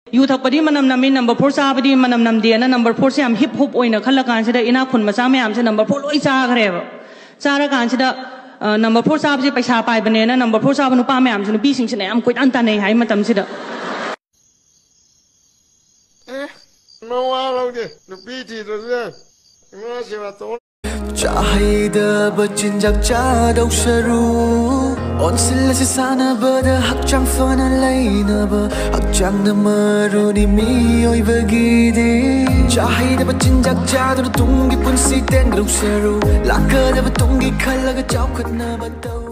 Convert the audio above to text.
yu thak padi manam nami number 4 sa padi manam nam dia na number 4 se am hip hop oina khala kan sida ina khun ma sa me am se number 4 loi cha gre ba cha ra kan sida number 4 sa se paisa pai bane na number 4 sa nu pa me am se nu bi sing se am koi an ta nei hai matam sida ma wa lo de nu bi ti do se ma se wa to Chahida berjinjak jadau seru On sila si sana bada hak jang fana laina ba Hak jang na maru ni miyoy bagidi Chahida berjinjak jadau tunggi pun si ten grau seru Laka da bertunggi kalaga jauh kat na batau